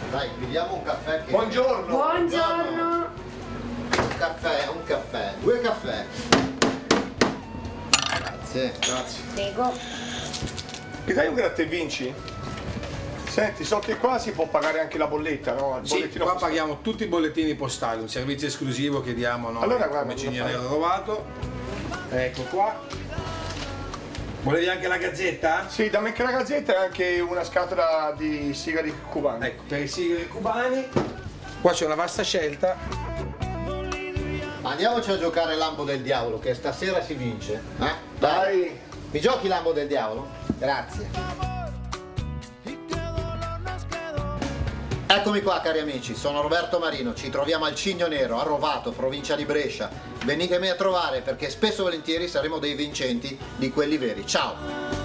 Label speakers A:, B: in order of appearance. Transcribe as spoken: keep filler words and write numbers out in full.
A: Dai, pigliamo un caffè che...
B: Buongiorno!
C: Buongiorno!
A: Un caffè, un caffè, due caffè. Grazie.
B: Grazie.
C: Prego.
B: Mi dai un gratta e vinci? Senti, so che qua si può pagare anche la bolletta, no? Il
D: Sì,
B: bollettino
D: qua
B: postale.
D: paghiamo tutti i bollettini postali, un servizio esclusivo che diamo noi
B: Allora, guarda,
D: come
B: cosa
D: Cinghialero
B: fai?
D: Rovato. Ecco qua. Volevi anche la gazzetta?
B: Sì, dammi anche la gazzetta e anche una scatola di sigari cubani.
D: Ecco, per i sigari cubani. Qua c'è una vasta scelta.
A: Andiamoci a giocare Lampo del Diavolo, che stasera si vince. Eh?
B: Dai!
A: Mi giochi Lampo del Diavolo? Grazie. Eccomi qua cari amici, sono Roberto Marino, ci troviamo al Cigno Nero, a Rovato, provincia di Brescia. Venitemi a trovare perché spesso e volentieri saremo dei vincenti di quelli veri. Ciao!